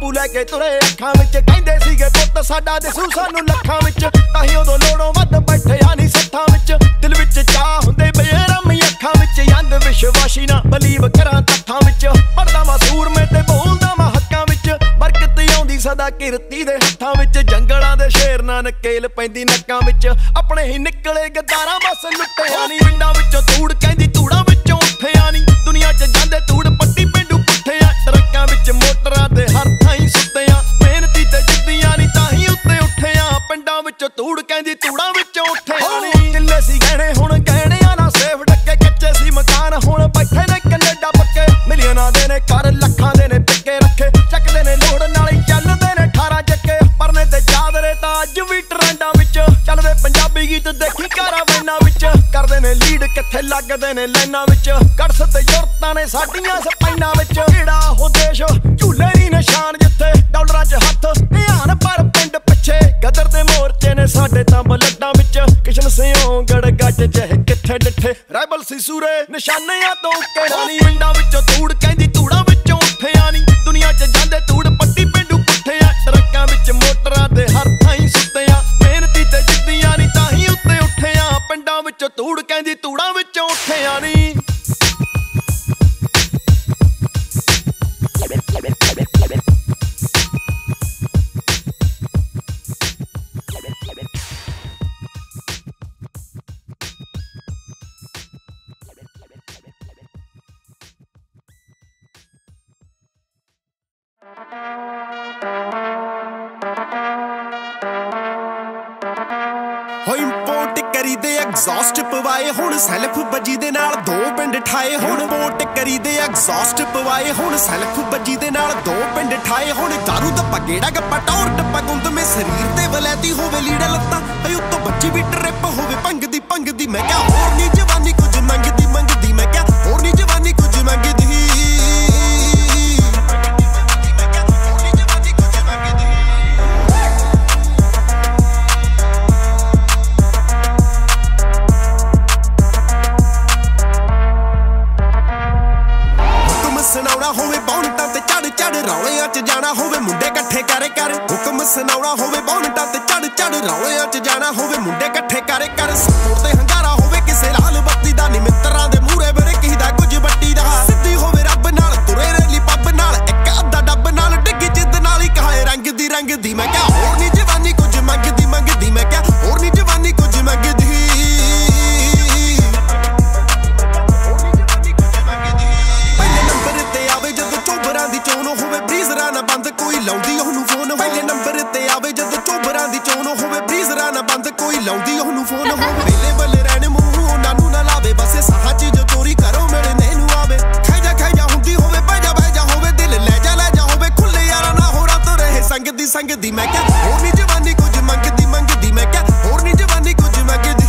ਬਾਪੂ ਲੈ ਕੇ ਤੁਰੇ ਅੱਖਾਂ ਵਿੱਚ ਕਹਿੰਦੇ ਸੀਗੇ ਪੁੱਤ ਸਾਡਾ ਦਿਸੂ ਸਾਨੂੰ ਲੱਖਾਂ ਵਿੱਚ ਤਾਹੀਂ ਉਦੋਂ ਲੋੜੋਂ ਵੱਧ ਬੈਠਿਆ ਨਹੀਂ ਸੱਥਾਂ ਵਿੱਚ ਦਿਲ ਵਿੱਚ ਚਾਹ ਹੁੰਦੇ ਬੇਰਮੀ ਅੱਖਾਂ ਵਿੱਚ ਅੰਧ ਵਿਸ਼ਵਾਸੀ ਨਾ ਬਲੀਵ ਕਰਾਂ ਤੱਥਾਂ ਵਿੱਚ ਪੜਦਾ ਮੈਂ ਸੂਰਮੇ ਤੇ ਬੋਲਦਾ ਮੈਂ ਹੱਕਾਂ ਵਿੱਚ ਬਰਕਤ ਆਉਂਦੀ ਸਦਾ ਕਿਰਤੀ ਦੇ ਹੱਥਾਂ ਵਿੱਚ ਜੰਗਲਾਂ ਦੇ ਸ਼ੇਰ ਨਾ ਨਕੇਲ ਪੈਂਦੀ ਨੱਕਾਂ ਵਿੱਚ ਆਪਣੇ ਹੀ ਨਿਕਲੇ ਗੱਦਾਰਾਂ ਬਸ ਲੁੱਟਿਆ ਨਹੀਂ ਪਿੰਡਾਂ ਵਿੱਚੋਂ ਧੂੜ ਕਹਿੰਦੀ ਧੂੜਾਂ ਵਿੱਚੋਂ ਉੱਠਿਆ ਨਹੀਂ ਦੁਨੀਆ 'ਚ ਜਾਂਦੇ ਧੂੜ ਪੱਟੀ ਪਿੰਡੂ ਪੁੱਠਿਆ ਟਰੱਕਾਂ ਵਿੱਚ ਮੋਟਰਾਂ ਤੇ ਹਰ ਥਾਈਂ ਸੁੱਤਿਆਂ ਮਿਹਨਤੀ ਤੇ ਜਿੱਦੀਆਂ ਨਹੀਂ ਤਾਹੀਂ ਉੱਤੇ ਉੱਠਿਆ ਪਿੰਡਾਂ ਵਿੱਚੋਂ ਧੂੜ ਕਹਿੰਦੀ ਧੂੜਾਂ ਵਿੱਚੋਂ ਉੱਠਿਆ ਨਹੀਂ ਕਿੱਲੇ ਸੀ ਗਹਿਣੇ ਹੁਣ ਗਹਿਣਿਆਂ ਨਾਲ ਸੇਫ ਡੱਕੇ ਕੱਚੇ ਸੀ ਮਕਾਨ ਹੁਣ ਬੈਠੇ ਨੇ ਕੈਨੇਡਾ ਪੱਕੇ ਮਿਲੀਅਨਾਂ ਦੇ ਨੇ ਘਰ ਲੱਖਾਂ ਦੇ ਨੇ ਟਿੱਕੇ ਰੱਖੇ ਚੱਕਦੇ ਨੇ ਲੋੜ ਨਾਲ ਹੀ ਚੱਲਦੇ ਨੇ 18 ਚੱਕੇ ਪਰਨੇ ਤੇ ਚਾਦਰੇ ਤਾਂ ਅੱਜ ਵੀ ਟਰੈਂਡਾਂ ਵਿੱਚ ਚੱਲਦੇ ਪੰਜਾਬੀ ਗੀਤ ਦੇਖੀ ਕਾਰਾਵਾਨਾਂ ਵਿੱਚ ਕਰਦੇ ਨੇ ਲੀਡ ਕਿੱਥੇ ਲੱਗਦੇ ਨੇ ਲਾਈਨਾਂ ਵਿੱਚ ਕੜਸ ਤੇ ਯੁਰਤਾਂ ਨੇ ਸਾਡੀਆਂ ਸਪਾਈਨਾਂ ਵਿੱਚ ਕਿਹੜਾ ਉਹ ਦੇਸ਼ ਝੂਲੇ ਨਹੀਂ ਨਿਸ਼ਾਨ ਜਿੱਥੇ ਡਾਲਰਾਂ 'ਚ ਹੱਥ ਧਿਆਨ ਪਰ ਪਿੰਡ ਪਿੱਛੇ ਗਦਰ ਦੇ ਮੋਰਚੇ ਨੇ ਸਾਡੇ ਤਾਂ ਬਲੱਡਾਂ ਵਿੱਚ ਕਿਸ਼ਨ ਸਿਉਂ ਗੜ ਗੱਜ ਜਿਹੇ ਕਿੱਥੇ ਡਿੱਠੇ ਰਾਈਬਲ ਸੀ ਸੂਰੇ ਨਿਸ਼ਾਨਿਆਂ ਤੋਂ ਕਿਹੜਾ ਨਹੀਂ ਪਿੰਡਾਂ ਵਿੱਚੋਂ ਧੂੜ ਕਹਿੰਦੀ ਧੂੜਾਂ ਵਿੱਚੋਂ ਉੱਠਿਆ ਨਹੀਂ ਦੁਨੀਆ 'ਚ ਜਾਂਦੇ ਧੂੜ ਪੱਟੀ ਪਿੰਡੂ ਪੁੱਠਿਆ ਟਰੱਕਾਂ ਵਿੱਚ ਮੋਟਰਾਂ ਤੇ ਹਰ ਥਾਈਂ ਸੁੱਤਿਆਂ ਮਿਹਨਤੀ ਤੇ ਜਿੱਦੀਆਂ ਨਹੀਂ ਤਾਹੀਂ ਉੱਤੇ ਉੱਠਿਆ ਪਿੰਡਾਂ ਵਿੱਚੋਂ ਧੂੜ ਕਹਿੰਦੀ ਧੂੜਾਂ ਵਿੱਚੋਂ ਉੱਠਿਆ ਨਹੀਂ ਹੋ ਇੰਪੋਰਟ ਕਰੀ ਦੇ ਐਗਜ਼ੌਸਟ ਪਵਾਏ ਹੁਣ ਸੈਲਫ ਬੱਜੀ ਦੇ ਨਾਲ 2 ਪਿੰਡ ਠਾਏ ਹੁਣ ਇੰਪੋਰਟ ਕਰੀ ਦੇ ਐਗਜ਼ੌਸਟ ਪਵਾਏ ਹੁਣ ਸੈਲਫ ਬੱਜੀ ਦੇ ਨਾਲ 2 ਪਿੰਡ ਠਾਏ ਹੁਣ ਦਾਰੂ ਦਾ ਗੇੜਾ ਗੱਪਾ ਟੌਰ ਟੱਪਾ ਗੁੰਦ ਮੇ ਸਰੀਰ ਤੇ ਵਲੈਤੀ ਹੋਵੇ ਲੀੜਾ ਲੱਤਾਂ ਅਈ ਉੱਤੋਂ ਬੱਜੀ ਵੀ ਟ੍ਰਿਪ ਹੋਵੇ ਭੰਗਦੀ ਮੈਂ ਕਿਹਾ ਹੋਰ ਨੀ ਜਵਾਨੀ ਕੁਝ ਮੰਗਦੀ ਮੈਂ ਕਿਹਾ ਹੋਰ ਨੀ ਜਵਾਨੀ ਕੁਝ ਮੰਗਦੀ ਸੁਣਾਉਣਾ ਹੋਵੇ ਬੌਨਟਾਂ ਤੇ ਚੜ ਰੌਲਿਆਂ 'ਚ ਜਾਣਾ ਹੋਵੇ ਮੁੰਡੇ ਇਕੱਠੇ ਕਰ ਹੁਕਮ ਸੁਣਾਉਣਾ ਹੋਵੇ ਬੌਨਟਾਂ ਤੇ ਚੜ ਰੌਲਿਆਂ 'ਚ ਜਾਣਾ ਹੋਵੇ ਮੁੰਡੇ ਇਕੱਠੇ ਕਰ ਸਪੋਰਟ ਤੇ ਹੰਗਾਰਾ ਹੋਵੇ ਕਿਸੇ ਲਾਲ ਬੱਤੀ ਦਾ ਨੀ ਮਿੱਤਰਾਂ ਦੇ ਮੂਹਰੇ ਬਰੇ ਕਿਸੇ ਕੁਝ ਬੱਟੀ ਦਾ ਸਿੱਧੀ ਹੋਵੇ ਰੱਬ ਨਾਲ ਤੁਰੇ ਰੈਲੀ ਪੱਬ ਨਾਲ ਇੱਕ ਅੱਧਾ ਡੱਬ ਨਾਲ ਡਿੱਗੀ ਜਿੱਦ ਨਾਲ ਹੀ ਕਹਾਏ ਰੰਗ ਦੀ ਮੈਂ ਕਿਹਾ ਹੋਰ ਨੀ ਜਵਾਨੀ ਕੁਝ ਮੰਗਦੀ ਮੈਂ ਕਿਹਾ ਹੋਰ ਨੀ ਜਵਾਨੀ ਕੁਝ ਮੰਗਦੀ ਹੋਵੇ ਬਰੀਜ਼ਰਾਂ ਨਾ ਬੰਦ ਕੋਈ ਲਾਉਂਦੀ ਉਹਨੂੰ ਫੋਨ ਪਹਿਲੇ ਨੰਬਰ ਤੇ ਆਵੇ ਜਦੋਂ ਚੋਬਰਾਂ ਦੀ ਚੋਣ ਹੋਵੇ ਬਰੀਜ਼ਰਾਂ ਨਾ ਬੰਦ ਕੋਈ ਲਾਉਂਦੀ ਉਹਨੂੰ ਫੋਨ ਹੋਵੇ ਵੇਲੇ ਬੱਲੇ ਰਹਿਣ ਮੂੰਹ ਉਹਨਾਂ ਨੂੰ ਨਾ ਲਾਵੇ ਬਸੇ ਸਾਹਾਂ 'ਚ ਜੋ ਚੋਰੀ ਕਰੋ ਮਿਲਣੇ ਨੂੰ ਆਵੇ ਖਾਈਜਾ ਹੁੰਦੀ ਹੋਵੇ ਬਹਿ ਜਾ ਹੋਵੇ ਦਿਲ ਲੈ ਜਾ ਹੋਵੇ ਖੁੱਲੇ ਯਾਰਾਂ ਨਾ ਹੋਰਾਂ ਤੋਂ ਰਹੇ ਸੰਗਦੀ ਮੈਂ ਕਿਹਾ ਹੋਰ ਨੀ ਜਵਾਨੀ ਕੁਝ ਮੰਗਦੀ ਮੈਂ ਕਿਹਾ ਹੋਰ ਨੀ ਜਵਾਨੀ ਕੁਝ ਮੰਗਦੀ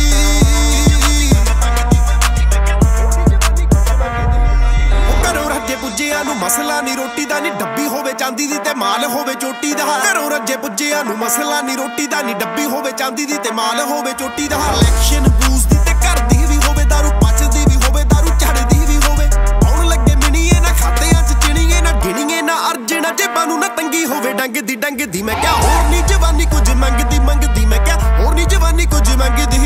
ਪੁੱਜਿਆਂ ਨੂੰ ਮਸਲਾ ਨੀ ਰੋਟੀ ਦਾ ਨੀ ਡੱਬੀ ਹੋਵੇ ਚਾਂਦੀ ਦੀ ਤੇ ਮਾਲ ਹੋਵੇ ਚੋਟੀ ਦਾ ਘਰੋਂ ਰੱਜੇ ਪੁੱਜਿਆਂ ਨੂੰ ਮਸਲਾ ਨੀ ਰੋਟੀ ਦਾ ਨੀ ਡੱਬੀ ਹੋਵੇ ਚਾਂਦੀ ਦੀ ਤੇ ਮਾਲ ਹੋਵੇ ਚੋਟੀ ਦਾ ਇਲੈਕਸ਼ਨ ਬੂਸਦੀ ਤੇ ਕਰਦੀ ਵੀ ਹੋਵੇ ਦਾਰੂ ਪਚਦੀ ਵੀ ਹੋਵੇ ਦਾਰੂ ਚੜਦੀ ਵੀ ਹੋਵੇ ਆਉਣ ਲੱਗੇ ਮਿਣੀਏ ਨਾ ਖਾਤਿਆਂ 'ਚ ਚਿਣੀਏ ਨਾ ਗਿਣੀਏ ਨਾ ਅਰਜਣਾ ਜੇਬਾਂ ਨੂੰ ਨਾ ਤੰਗੀ ਹੋਵੇ ਡੰਗਦੀ ਮੈਂ ਕਿਹਾ ਹੋਰ ਨੀ ਜਵਾਨੀ ਕੁਝ ਮੰਗਦੀ ਮੈਂ ਕਿਹਾ ਹੋਰ ਨੀ ਜਵਾਨੀ ਕੁਝ ਮੰਗਦੀ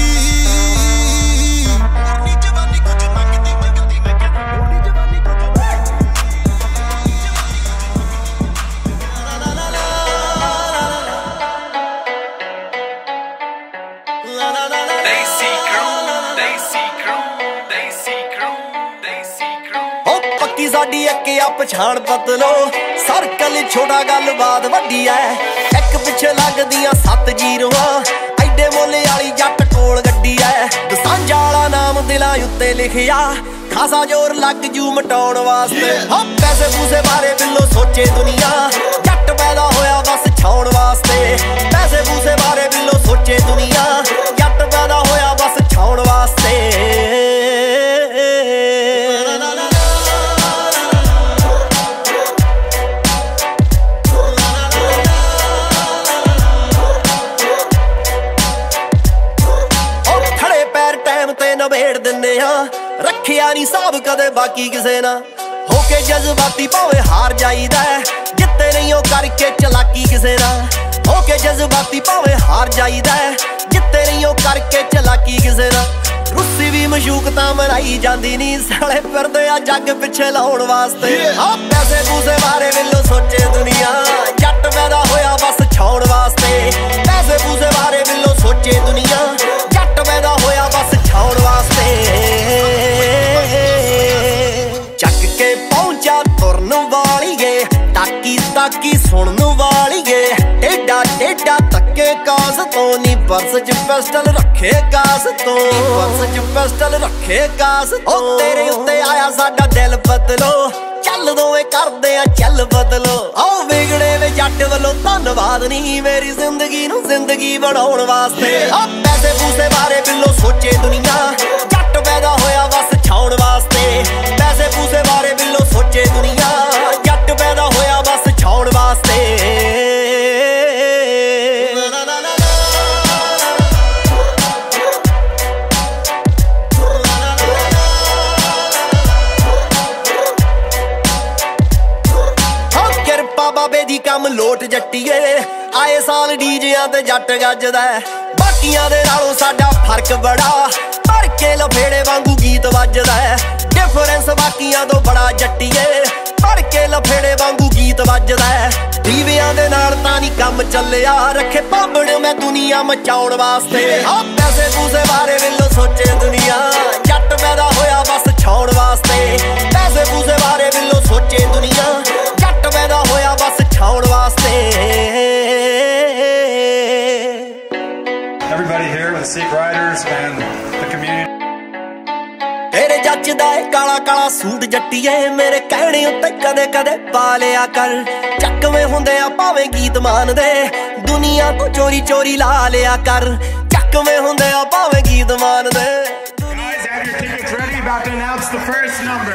ਸਾਡੀ ਅੱਕਿਆ ਪਛਾਣ ਪਤਲੋ ਸਰਕਲ ਛੋਟਾ ਗੱਲਬਾਤ ਵੱਡੀ ਐ ਇੱਕ ਪਿੱਛੇ ਲੱਗਦੀਆਂ 7 ਜ਼ੀਰੋਆਂ ਐਡੇ ਮੋਲੇ ਵਾਲੀ ਜੱਟ ਕੋਲ ਗੱਡੀ ਐ ਦਸਾਂਝਾ ਵਾਲਾ ਨਾਮ ਦਿਲਾਂ ਉੱਤੇ ਲਿਖਿਆ ਖਾਸਾ ਜ਼ੋਰ ਲੱਗ ਜੂ ਮਟਾਉਣ ਵਾਸਤੇ ਹਾਂ ਪੈਸੇ ਪੂਸੇ ਬਾਰੇ ਬਿੱਲੋ ਸੋਚੇ ਦੁਨੀਆ ਜੱਟ ਪੈਦਾ ਹੋਇਆ ਬਸ ਛਾਉਣ ਵਾਸਤੇ ਪੈਸੇ ਪੂਸੇ ਬਾਰੇ ਬਿੱਲੋ ਸੋਚੇ ਦੁਨੀਆ ਜੱਟ ਪੈਦਾ ਹੋਇਆ ਬਸ ਛਾਉਣ ਵਾਸਤੇ ਨਵੇੜ ਦਿੰਦੇ ਆ ਰੱਖਿਆ ਨੀ ਸਾਬ ਕਦੇ ਬਾਕੀ ਕਿਸੇ ਨਾ ਹੋ ਕੇ ਜਜ਼ਬਾਤੀ ਭਾਵੇਂ ਹਾਰ ਜਾਈਦਾ, ਜਿੱਤੇ ਨਹੀਂ ਉਹ ਕਰਕੇ ਚਲਾਕੀ ਕਿਸੇ ਨਾਲ। ਹੋ ਕੇ ਜਜ਼ਬਾਤੀ ਭਾਵੇਂ ਹਾਰ ਜਾਈਦਾ, ਜਿੱਤੇ ਨਹੀਂ ਉਹ ਕਰਕੇ ਚਲਾਕੀ ਕਿਸੇ ਨਾਲ। ਰੁੱਸੀ ਵੀ ਮਸ਼ੂਕ ਤਾਂ ਮਨਾਈ ਜਾਂਦੀ ਨੀ, ਸਾਲੇ ਫਿਰਦੇ ਆ ਜੱਗ ਪਿੱਛੇ ਲਾਉਣ ਵਾਸਤੇ। ਆ ਪੈਸੇ ਪੂਸੇ ਬਾਰੇ ਵਿੱਲੋ ਸੋਚੇ ਦੁਨੀਆ, ਜੱਟ ਪੈਦਾ ਹੋਇਆ ਬਸ ਛਾਉਣ ਵਾਸਤੇ। ਪੈਸੇ ਪੂਸੇ ਬਾਰੇ ਵਿੱਲੋ ਸੋਚੇ ਦੁਨੀਆ, ਜੱਟ ਪੈਦਾ ਹੋਇਆ ਬਸ ਛਾਉਣ ਵਾਸਤੇ। ਚੱਕ ਕੇ ਪਹੁੰਚਾ ਤੁਰਨ ਵਾਲੀਏ, ਤਾਕੀ ਤਾਕੀ ਸੁਣਨ ਵਾਲੀਏ। ਟੇਡਾ ਟੇਡਾ ਤੱਕੇ ਕਾਸ ਤੋਂ ਨੀ, ਪਰਸ ਚ ਪਿਸਟਲ ਰੱਖੇ ਕਾਸ ਤੋਂ। ਪਰਸ ਚ ਪਿਸਟਲ ਰੱਖੇ ਕਾਸ ਤੋਂ। ਤੇਰੇ ਉੱਤੇ ਆਇਆ ਸਾਡਾ ਦਿਲ ਬਦਲੋ, ਚੱਲ ਦੋਵੇਂ ਕਰਦੇ ਆ ਚੱਲ ਬਦਲੋ। ਆਓ ਵਿਗੜੇ ਵੇ ਜੱਟ ਵੱਲੋਂ ਧੰਨਵਾਦ ਨੀ, ਮੇਰੀ ਜ਼ਿੰਦਗੀ ਨੂੰ ਜ਼ਿੰਦਗੀ ਬਣਾਉਣ ਵਾਸਤੇ। ਆ ਪੈਸੇ ਪੂਸੇ ਬਾਰੇ ਬਿੱਲੋ ਸੋਚੇ ਦੁਨੀਆ, ਜੱਟ ਪੈਦਾ ਹੋਇਆ ਬਸ ਛਾਉਣ ਵਾਸਤੇ। ਪੈਸੇ ਪੂਸੇ ਬਾਰੇ ਬਿੱਲੋ ਸੋਚੇ ਦੁਨੀਆ, ਜੱਟ ਪੈਦਾ ਹੋਇਆ ਬਸ ਛਾਉਣ ਵਾਸਤੇ। ਬਾਬੇ ਦੀ ਕੰਮ ਲੋਟ ਜੱਟੀਏ, ਆਏ ਸਾਲ ਡੀਜਿਆਂ ਤੇ ਜੱਟ ਗੱਜਦਾ। ਬਾਕੀਆਂ ਦੇ ਨਾਲੋਂ ਸਾਡਾ ਫਰਕ ਬੜਾ, ਭਰ ਕੇ ਲਫੇੜੇ ਵਾਂਗੂ ਗੀਤ ਵੱਜਦਾ। ਡਿਫਰੈਂਸ ਬਾਕੀਆਂ ਤੋਂ ਬੜਾ ਜੱਟੀਏ, ਭਰ ਕੇ ਲਫੇੜੇ ਵਾਂਗੂ ਗੀਤ ਵੱਜਦਾ। ਦੀਵਿਆਂ ਦੇ ਨਾਲ ਤਾਂ ਨੀ ਕੰਮ ਚੱਲਿਆ, ਰੱਖੇ ਭਾਂਬੜ ਮੈਂ ਦੁਨੀਆ ਮਚਾਉਣ ਵਾਸਤੇ। ਆ ਪੈਸੇ ਪੂਸੇ ਬਾਰੇ ਵਿੱਲੋ ਸੋਚੇ ਦੁਨੀਆ, ਜੱਟ ਪੈਦਾ ਹੋਇਆ ਬਸ ਛਾਉਣ ਵਾਸਤੇ। ਪੈਸੇ ਪੂਸੇ ਬਾਰੇ ਵਿੱਲੋ ਸੋਚੇ ਦੁਨੀਆ, ਜੱਟ ਪੈਦਾ ਹੋਇਆ ਬਸ ਛਾਉਣ ਵਾਸਤੇ। Everybody here with the Sikh riders and the community. ਤੇਰੇ ਜੱਜਦਾ ਏ ਕਾਲਾ ਕਾਲਾ ਸੂਟ ਜੱਟੀਏ, ਮੇਰੇ ਕਹਿਣੇ ਉੱਤੇ ਕਦੇ ਕਦੇ ਪਾ ਲਿਆ ਕਰ। ਚੱਕਵੇਂ ਹੁੰਦੇ ਆ ਭਾਵੇਂ ਗੀਤ ਮਾਨਦੇ, ਦੁਨੀਆ ਤੋਂ ਚੋਰੀ ਚੋਰੀ ਲਾ ਲਿਆ ਕਰ। ਚੱਕਵੇਂ ਹੁੰਦੇ ਆ ਭਾਵੇਂ ਗੀਤ ਮਾਨਦੇ। Guys, have your tickets ready. About to announce the first number.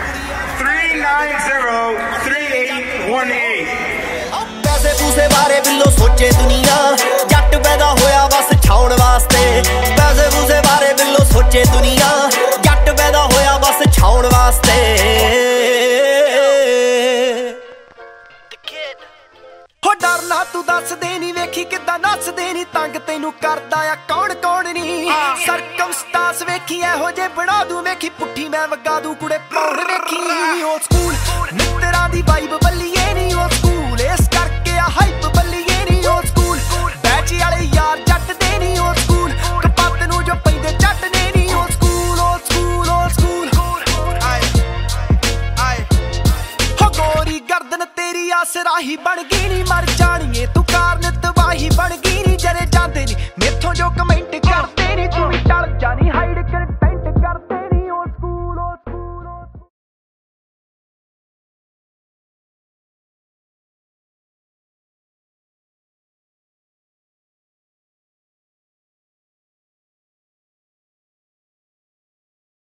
3903818. ਪੈਸੇ ਪੂਸੇ ਬਾਰੇ ਬਿੱਲੋ ਸੋਚੇ ਦੁਨੀਆ, ਜੱਟ ਪੈਦਾ ਹੋਇਆ ਬਸ ਛਾਉਣ ਵਾਸਤੇ। ਪੈਸੇ ਪੂਸੇ ਬਾਰੇ ਬਿੱਲੋ ਸੋਚੇ ਦੁਨੀਆ, ਜੱਟ ਪੈਦਾ ਹੋਇਆ ਬਸ ਛਾਉਣ ਵਾਸਤੇ। ਹੋ ਡਰਨਾ ਤੂੰ ਦੱਸਦੇ ਨੀ, ਵੇਖੀ ਕਿੱਦਾਂ ਨੱਸਦੇ ਨੀ, ਤੰਗ ਤੈਨੂੰ ਕਰਦਾ ਆ ਕੌਣ ਕੌਣ ਨੀ। ਸਰਕਮਸਟਾਂਸ ਵੇਖੀ ਇਹੋ ਜੇ ਬਣਾ ਦੂੰ, ਵੇਖੀ ਪੁੱਠੀ ਮੈਂ ਵਗਾ ਦੂੰ ਕੁੜੇ ਪੌੜ ਵੇਖੀ। ਓ ਸਕੂਲ ਮਿੱਤਰਾਂ ਦੀ ਵਾਈਬ ਬੱਲੀਏ,